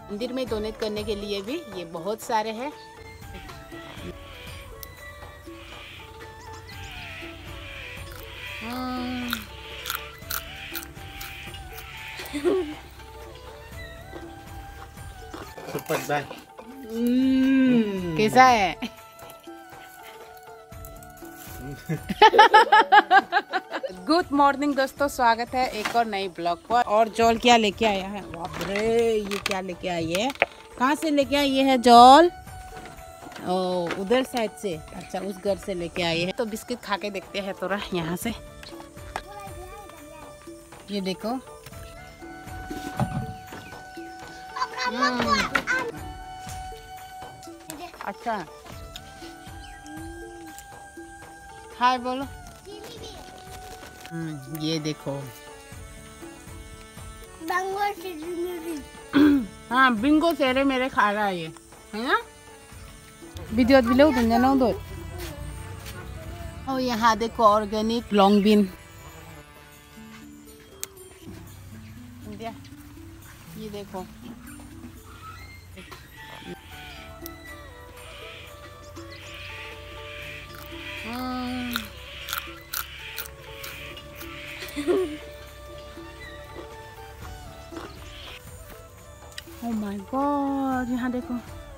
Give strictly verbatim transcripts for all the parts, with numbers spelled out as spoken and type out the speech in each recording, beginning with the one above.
मंदिर में डोनेट करने के लिए भी ये बहुत सारे हैं। कैसा है? गुड मॉर्निंग दोस्तों, स्वागत है एक और नई ब्लॉग पर। और जॉल क्या लेके आया है? बाप रे, ये क्या लेके आई है? कहाँ से लेके आई है जॉल? ओ, उधर साइड से। अच्छा, उस घर से लेके आई है। तो बिस्किट खा के देखते हैं थोड़ा यहाँ से। ये देखो, अच्छा हाय बोलो। हम्म, ये देखो। हाँ, बिंगो सेरे मेरे खा रहा है ये, है ना? वीडियो बिलो बन जाना उधर। और यहाँ देखो ऑर्गेनिक लॉन्ग बीन। ये देखो, ओह माय गॉड, यहाँ देखो,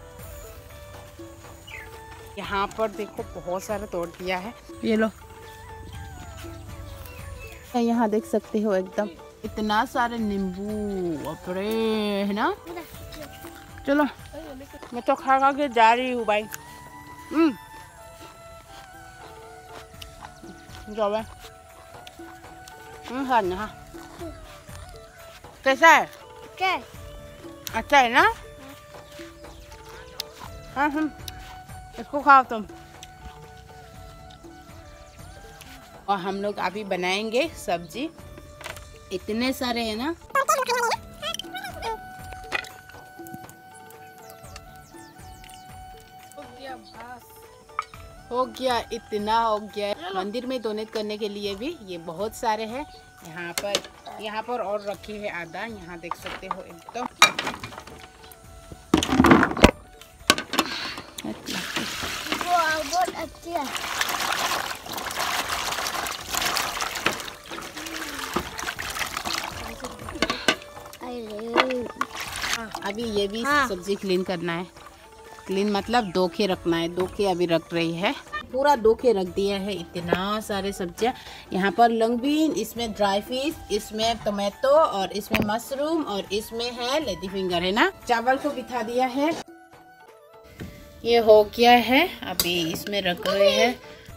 यहाँ पर देखो बहुत सारा तोड़ दिया है। ये लो, यहाँ देख सकते हो एकदम इतना सारे नींबू अपरे, है ना? चलो, मैं तो खा खा के जा रही हूँ भाई। हम्म, जाओ हम्म, हाँ ना। कैसा है? क्या? अच्छा है ना? हाँ, हम इसको खाओ तुम। और हम लोग अभी बनाएंगे सब्जी। इतने सारे हैं ना। हो गया, इतना हो गया। मंदिर में डोनेट करने के लिए भी ये बहुत सारे हैं। यहाँ पर यहाँ पर और रखी है आधा, यहाँ देख सकते हो एकदम। बहुत अच्छी है। अभी ये भी हाँ। सब्जी क्लीन करना है। क्लीन मतलब दोखे रखना है। दोखे अभी रख रही है, पूरा दोखे रख दिया है। इतना सारे सब्जियां यहाँ पर, लॉन्ग बीन, इसमें ड्राई फिश, इसमें टोमेटो, और इसमें मशरूम, और इसमें है लेडी फिंगर, है ना? चावल को बिठा दिया है। ये हो गया है, अभी इसमें रख रहे हैं।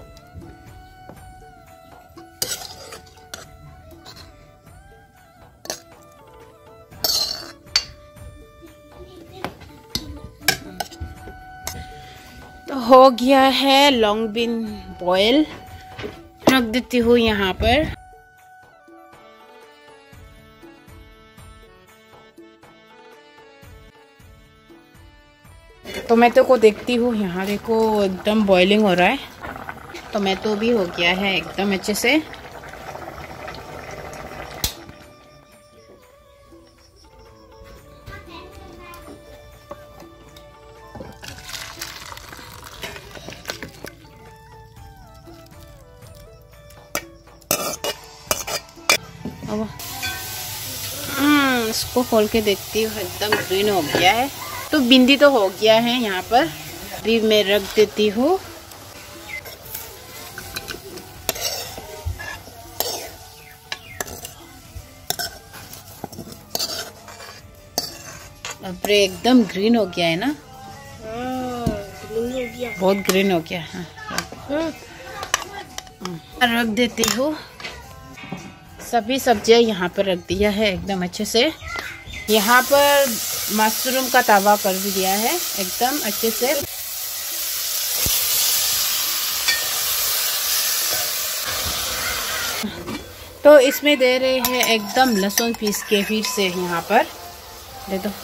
तो हो गया है लॉन्ग बीन बॉयल, रख देती हूँ यहाँ पर। टोमेटो को देखती हूँ, यहाँ देखो एकदम बॉइलिंग हो रहा है। टोमेटो भी हो गया है एकदम अच्छे से। अब इसको खोल के देखती हूँ, एकदम ग्रीन हो गया है। तो भिंडी तो हो गया है यहाँ पर। अभी मैं रख देती हूँ। अब एकदम ग्रीन हो गया है ना? ग्रीन हो गया, बहुत ग्रीन हो गया। हाँ, रख देती हूँ। सभी सब्जियां यहाँ पर रख दिया है एकदम अच्छे से। यहाँ पर मशरूम का तवा कर भी दिया है एकदम अच्छे से। तो इसमें दे रहे हैं एकदम लहसुन पीस के फिर से, यहाँ पर दे दो।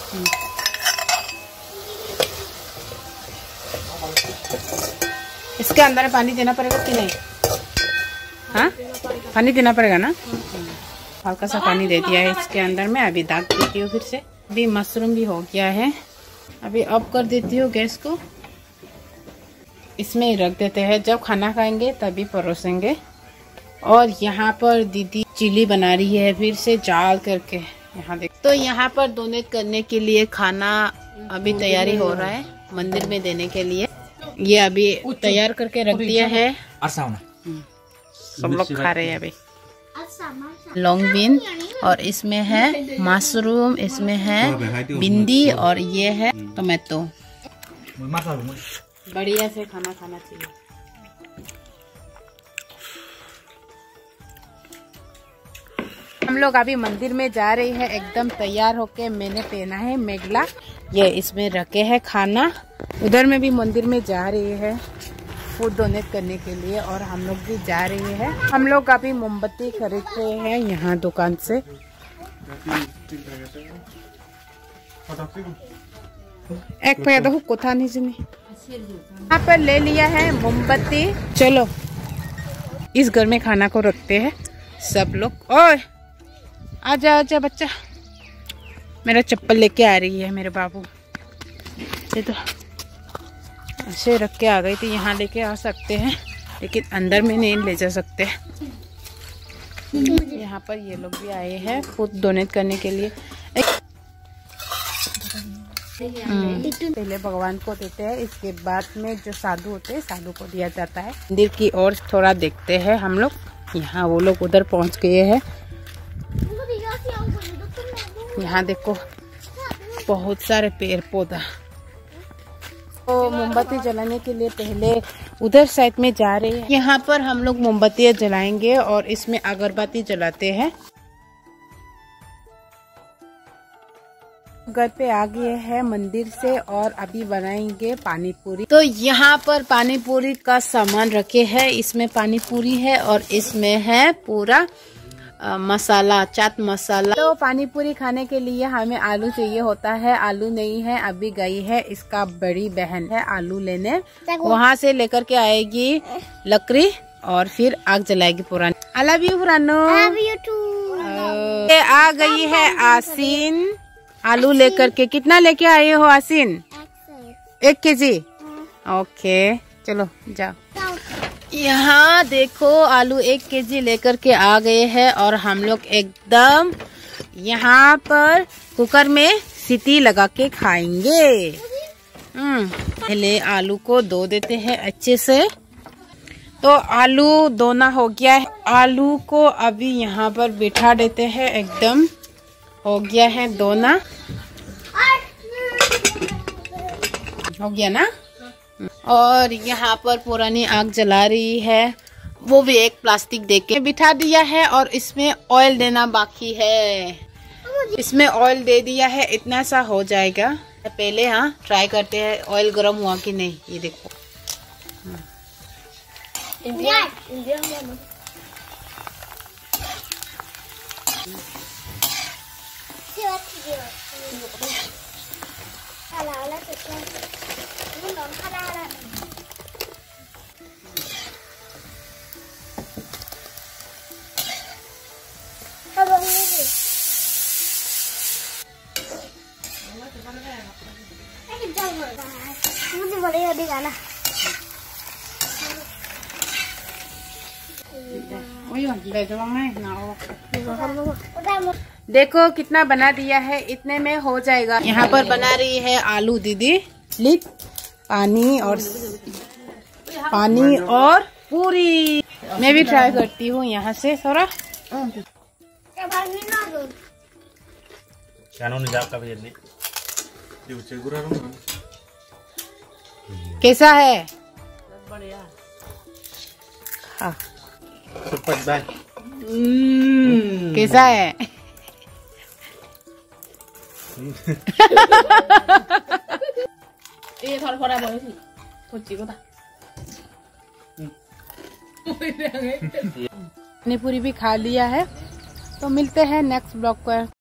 इसके अंदर पानी देना पड़ेगा कि नहीं? हाँ, पानी देना पड़ेगा ना? हल्का सा पानी दे दिया है इसके अंदर में। अभी दाग देती हूँ फिर से। अभी मशरूम भी हो गया है। अभी ऑफ कर देती हूँ गैस को, इसमें ही रख देते हैं, जब खाना खाएंगे तभी परोसेंगे। और यहाँ पर दीदी चिली बना रही है फिर से जाल करके, यहाँ देख। तो यहाँ पर डोनेट करने के लिए खाना अभी तैयारी हो रहा है मंदिर में देने के लिए। ये अभी तैयार करके रख दिया है, सब लोग खा रहे हैं अभी। लॉन्ग बीन और इसमें है मशरूम, इसमें है भिंडी और ये है टोमेटो। बढ़िया से खाना खाना चाहिए। हम लोग अभी मंदिर में जा रहे हैं एकदम तैयार होके। मैंने पहना है मेघला, ये इसमें रखे है खाना। उधर में भी मंदिर में जा रही है फूड डोनेट करने के लिए और हम लोग भी जा रहे हैं। हम लोग अभी मोमबत्ती खरीद रहे हैं यहाँ दुकान से। एक पे देखो कोथा नहीं यहाँ पर ले लिया है मोमबत्ती। चलो इस घर में खाना को रखते हैं सब लोग। ओए आजा आजा बच्चा, मेरा चप्पल लेके आ रही है मेरे बाबू। ये तो ऐसे रख के आ गई थी, यहाँ लेके आ सकते हैं लेकिन अंदर में नहीं ले जा सकते। यहाँ पर ये लोग भी आए हैं फूड डोनेट करने के लिए। पहले भगवान को देते हैं, इसके बाद में जो साधु होते हैं साधु को दिया जाता है। मंदिर की ओर थोड़ा देखते हैं हम लोग। यहाँ वो लोग उधर पहुँच गए हैं। यहाँ देखो बहुत सारे पेड़ पौधा। तो मोमबत्ती जलाने के लिए पहले उधर साइड में जा रहे हैं। यहाँ पर हम लोग मोमबत्तियाँ जलाएंगे और इसमें अगरबत्ती जलाते हैं। घर पे आ गए हैं मंदिर से और अभी बनाएंगे पानी पूरी। तो यहाँ पर पानी पूरी का सामान रखे हैं। इसमें पानी पूरी है और इसमें है पूरा आ, मसाला, चाट मसाला। तो पानी पूरी खाने के लिए हमें आलू चाहिए होता है। आलू नहीं है, अभी गई है इसका बड़ी बहन है आलू लेने, वहाँ से लेकर के आएगी लकड़ी और फिर आग जलाएगी पुरानी। आई लव यू पुरानो। आ गई है आसीन आलू लेकर के। कितना लेके आए हो आसीन? एक के जी। ओके चलो जाओ। यहाँ देखो आलू एक केजी लेकर के आ गए हैं और हम लोग एकदम यहाँ पर कुकर में सीटी लगा के खाएंगे। हम्म पहले आलू को धो देते हैं अच्छे से। तो आलू धोना हो गया है। आलू को अभी यहाँ पर बिठा देते हैं, एकदम हो गया है धोना। हो गया ना। और यहाँ पर पुरानी आग जला रही है, वो भी एक प्लास्टिक देके बिठा दिया है और इसमें ऑयल देना बाकी है। इसमें ऑयल दे दिया है, इतना सा हो जाएगा। पहले हाँ ट्राई करते हैं ऑयल गर्म हुआ कि नहीं। ये देखो इंडिया इंडिया मुझे बड़े दिखाना। देखो कितना बना दिया है, इतने में हो जाएगा। यहाँ पर बना रही है आलू दीदी। लिख पानी और पानी और पूरी। मैं भी ट्राई करती हूँ यहाँ से थोड़ा। कैसा है? बढ़िया। हाँ। कैसा है? ये थोड़ा थोड़ा बोलो सी कुछ को था। पानी पूरी भी खा लिया है। तो मिलते हैं नेक्स्ट ब्लॉग पर।